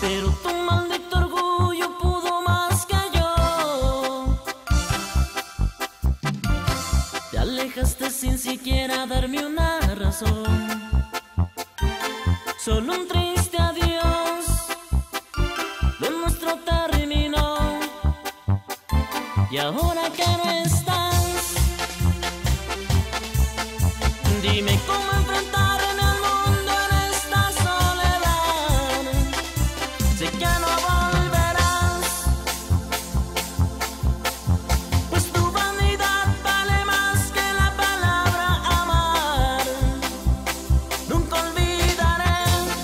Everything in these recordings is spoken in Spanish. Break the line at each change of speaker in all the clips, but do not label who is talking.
pero tu maldito orgullo pudo más que yo. Te alejaste sin siquiera darme una razón. Solo un triste adiós, lo nuestro terminó. Y ahora que no estás, dime cómo enfrentarme al mundo en esta soledad. Sé que no volverás, pues tu vanidad vale más que la palabra amar. Nunca olvidaré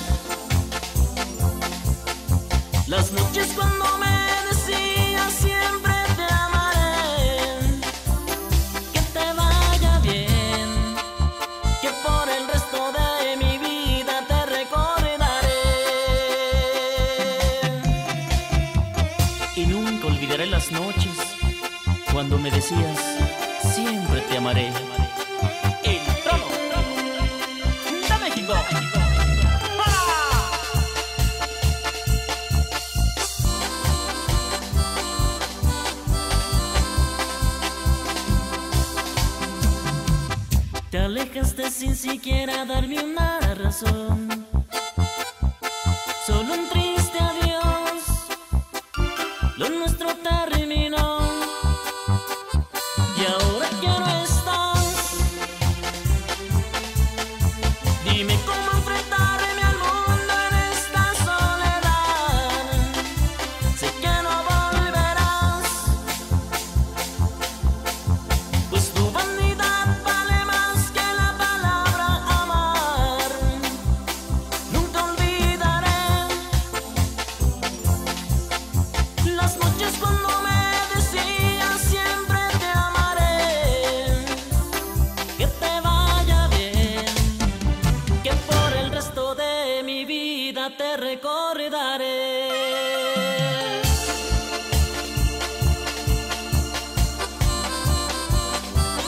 las noches cuando me decías siempre te amaré. Que te vaya bien, que por el resto de mi vida te recordaré. Y nunca olvidaré las noches cuando me decías siempre te amaré. El trono de México. Te alejaste sin siquiera darme una razón. Solo un triste adiós, lo nuestro terminó. Y ahora que no estás, dime cómo enfrentarme al mundo en esta soledad. Sé que no volverás, pues tu vanidad vale más que la palabra amar. Nunca olvidaré las noches cuando me decías siempre te amaré. Que te vaya bien, que por el resto de mi vida te recordaré.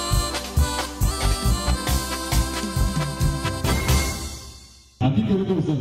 ¿A ti qué te gusta?